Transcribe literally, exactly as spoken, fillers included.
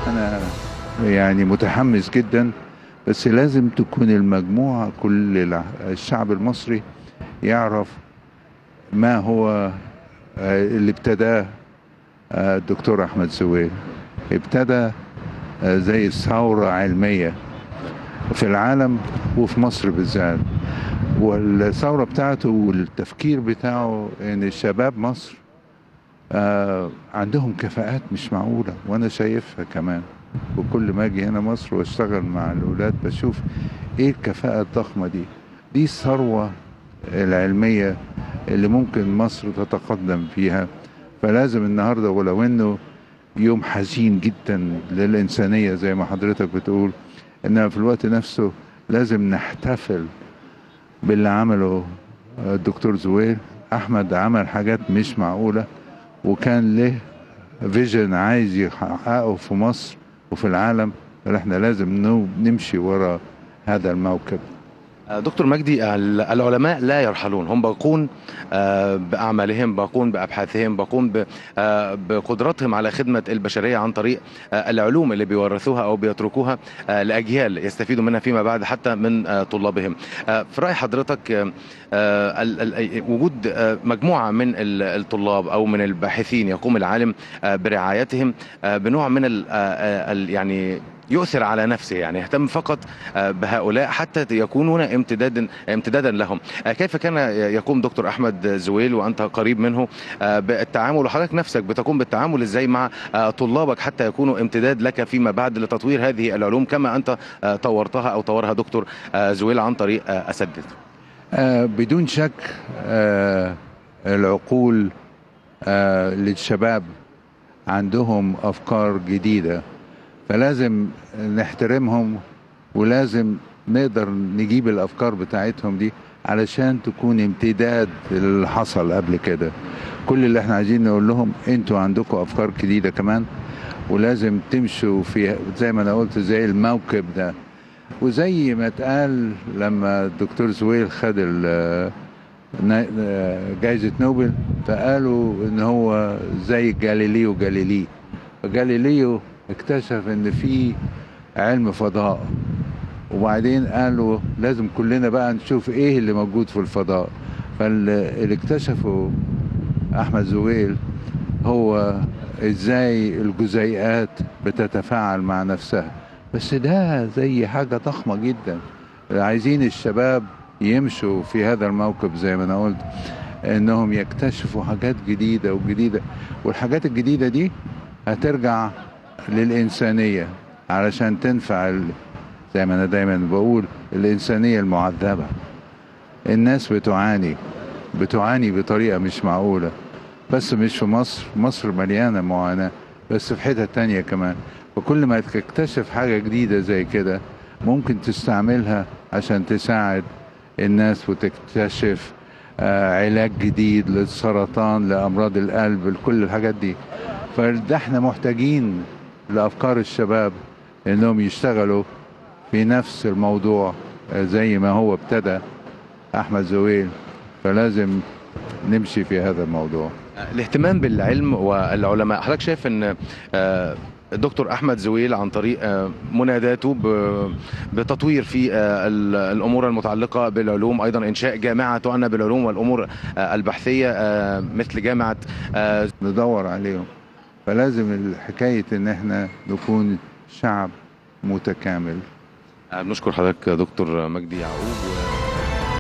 أنا يعني متحمس جدا، بس لازم تكون المجموعة كل الع- الشعب المصري يعرف ما هو آه، اللي ابتداه آه، الدكتور أحمد زويل. ابتدى آه، زي ثورة علمية في العالم وفي مصر بالذات، والثورة بتاعته والتفكير بتاعه ان الشباب مصر آه عندهم كفاءات مش معقولة، وانا شايفها كمان. وكل ما اجي هنا مصر واشتغل مع الاولاد بشوف ايه الكفاءة الضخمة دي. دي الثروة العلمية اللي ممكن مصر تتقدم فيها. فلازم النهاردة، ولو انه يوم حزين جدا للإنسانية زي ما حضرتك بتقول، انما في الوقت نفسه لازم نحتفل باللي عمله الدكتور زويل. احمد عمل حاجات مش معقولة، وكان له فيجن عايز يحققه في مصر وفي العالم، فاحنا لازم نو- نمشي ورا هذا الموكب. دكتور مجدي، ال- العلماء لا يرحلون، هم باقون آه، بأعمالهم، باقون بأبحاثهم، باقون ب- آه، بقدرتهم على خدمة البشرية عن طريق آه، العلوم اللي بيورثوها أو بيتركوها آه، لأجيال يستفيدوا منها فيما بعد حتى من آه، طلابهم. آه، في رأي حضرتك آه، آه، ال- ال- وجود آه، مجموعة من ال- الطلاب أو من الباحثين يقوم العالم آه، برعايتهم آه، بنوع من ال- آه، آه، ال- يعني يؤثر على نفسه، يعني يهتم فقط آه، بهؤلاء حتى يكونون امتدادا امتدادا لهم. آه، كيف كان يقوم دكتور احمد زويل وانت قريب منه آه، بالتعامل، وحضرتك نفسك بتقوم بالتعامل ازاي مع آه، طلابك حتى يكونوا امتداد لك فيما بعد لتطوير هذه العلوم كما انت آه، طورتها او طورها دكتور آه، زويل عن طريق آه، اساتذته؟ آه بدون شك. آه العقول آه للشباب عندهم أفكار جديدة، فلازم نحترمهم، ولازم نقدر نجيب الأفكار بتاعتهم دي علشان تكون امتداد اللي حصل قبل كده. كل اللي احنا عايزين نقول لهم انتوا عندكم أفكار جديدة كمان، ولازم تمشوا في زي ما انا قلت زي الموكب ده. وزي ما اتقال لما الدكتور زويل خد ال- نا- جايزة نوبل، فقالوا ان هو زي جاليليو جاليلي. فجاليليو اكتشف ان في علم فضاء، وبعدين قالوا لازم كلنا بقى نشوف ايه اللي موجود في الفضاء. فاللي اكتشفه احمد زويل هو ازاي الجزيئات بتتفاعل مع نفسها. بس ده زي حاجة ضخمة جدا، عايزين الشباب يمشوا في هذا الموكب زي ما انا قلت، انهم يكتشفوا حاجات جديدة وجديدة. والحاجات الجديدة دي هترجع للإنسانية علشان تنفع ال- زي ما انا دايما بقول الإنسانية المعذبة. الناس بتعاني بتعاني بطريقة مش معقولة، بس مش في مصر. مصر مليانة معاناة، بس في حتة تانية كمان. وكل ما تكتشف حاجة جديدة زي كده ممكن تستعملها عشان تساعد الناس، وتكتشف آه، علاج جديد للسرطان، لأمراض القلب، لكل الحاجات دي. فده احنا محتاجين لأفكار الشباب انهم يشتغلوا في نفس الموضوع آه، زي ما هو ابتدى احمد زويل. فلازم نمشي في هذا الموضوع. الاهتمام بالعلم والعلماء، حضرتك شايف ان آه، الدكتور احمد زويل عن طريق آه، مناداته ب- بتطوير في آه، ال- الامور المتعلقه بالعلوم، ايضا انشاء جامعه تعنى بالعلوم والامور آه، البحثيه آه، مثل جامعه آه، ندور عليهم. فلازم الحكاية ان احنا نكون شعب متكامل. بنشكر حضرتك دكتور مجدي يعقوب.